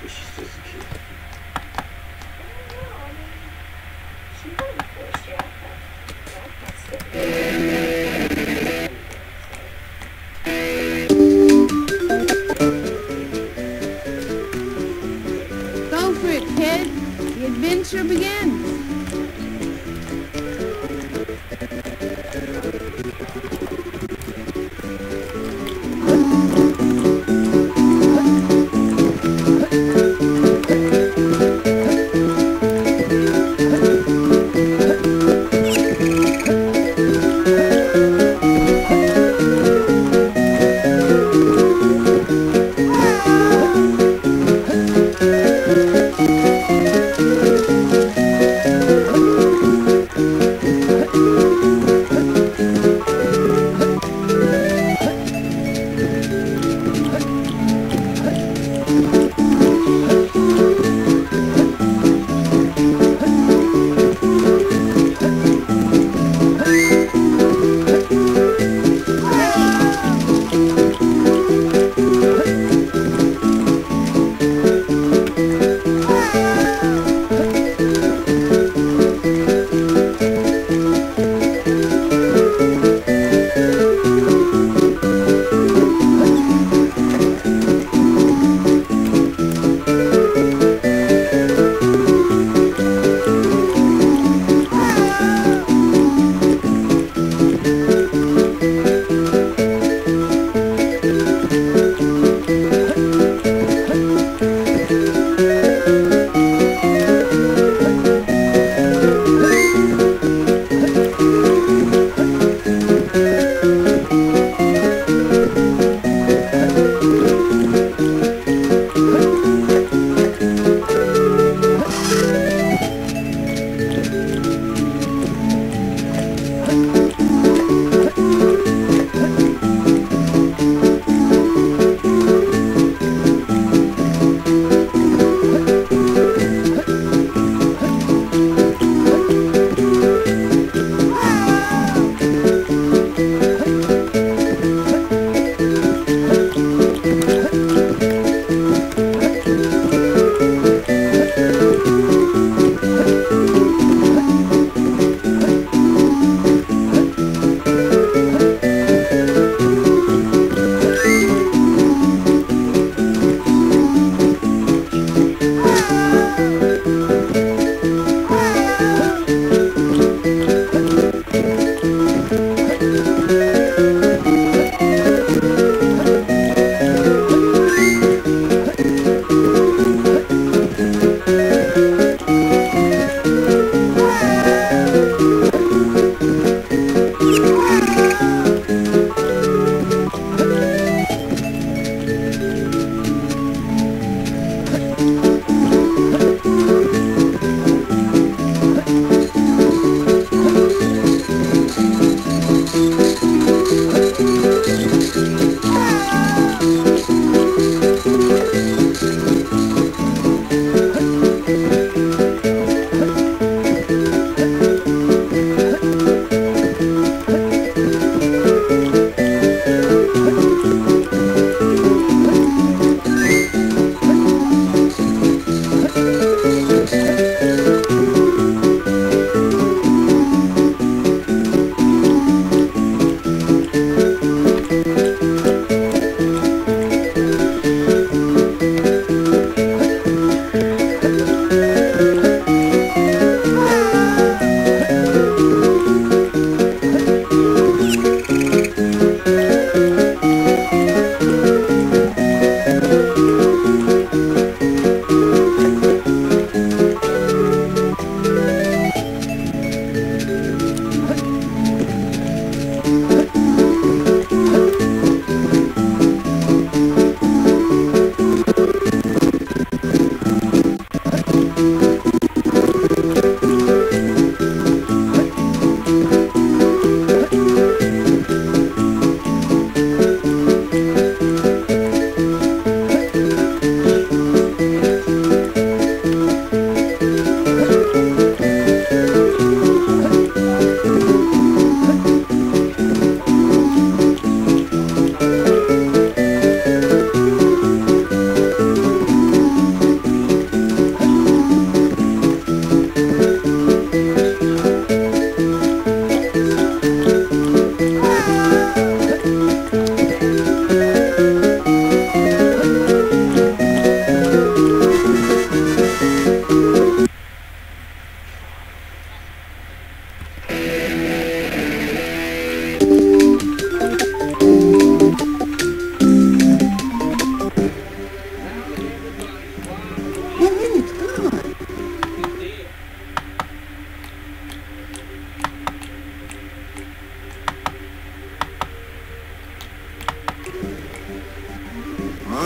she's just a kid. Go for it, kid. The adventure begins.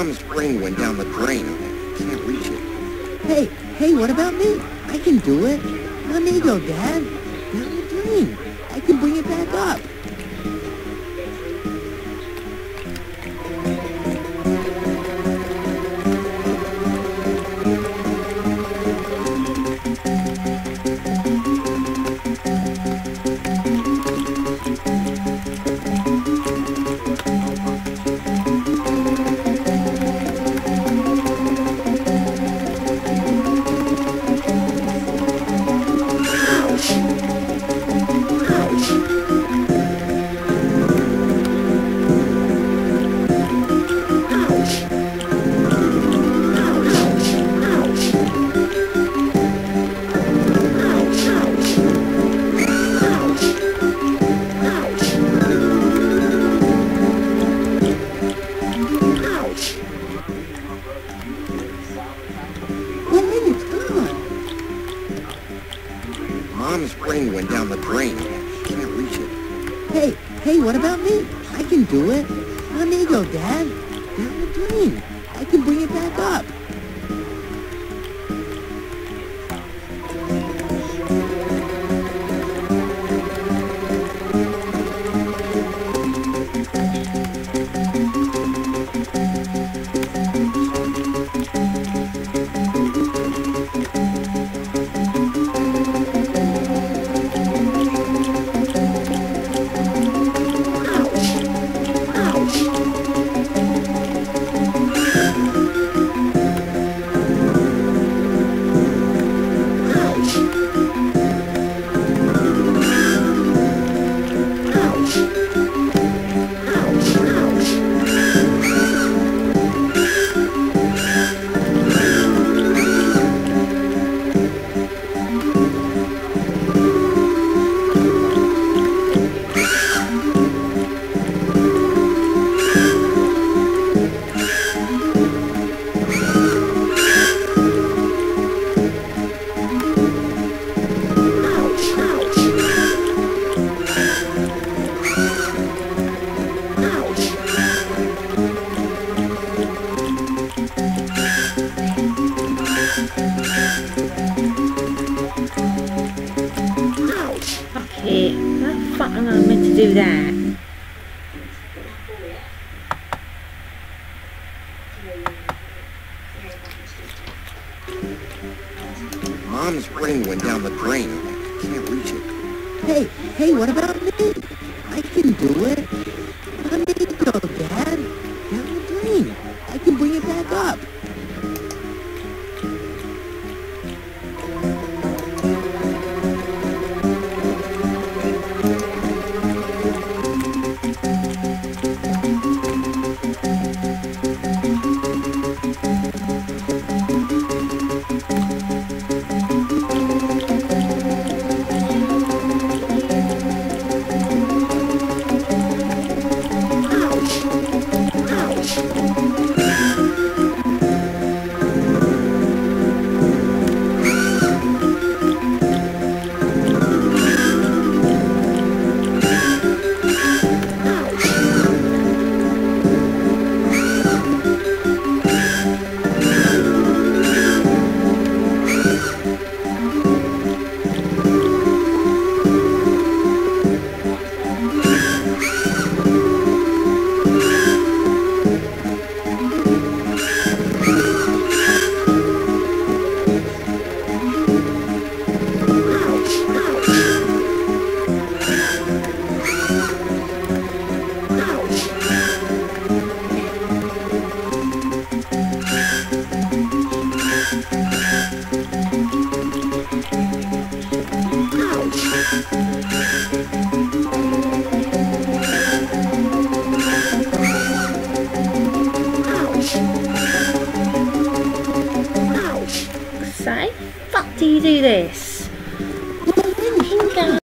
Mom's spring went down the drain. Can't reach it. Hey, what about me? I can do it. Let me go, Dad. Down the drain. I can bring it back up. Mom's spring went down the drain. Can't reach it. Hey, what about me? I can do it. Let me go, Dad. Down the drain. I can bring it back up. Okay, how the fuck am I meant to do that? Mom's spring went down the drain. Can't reach it. Hey, what about me? I can do it. Let me go, Dad. Down the drain. I can bring it back up. Say, fuck do you do this?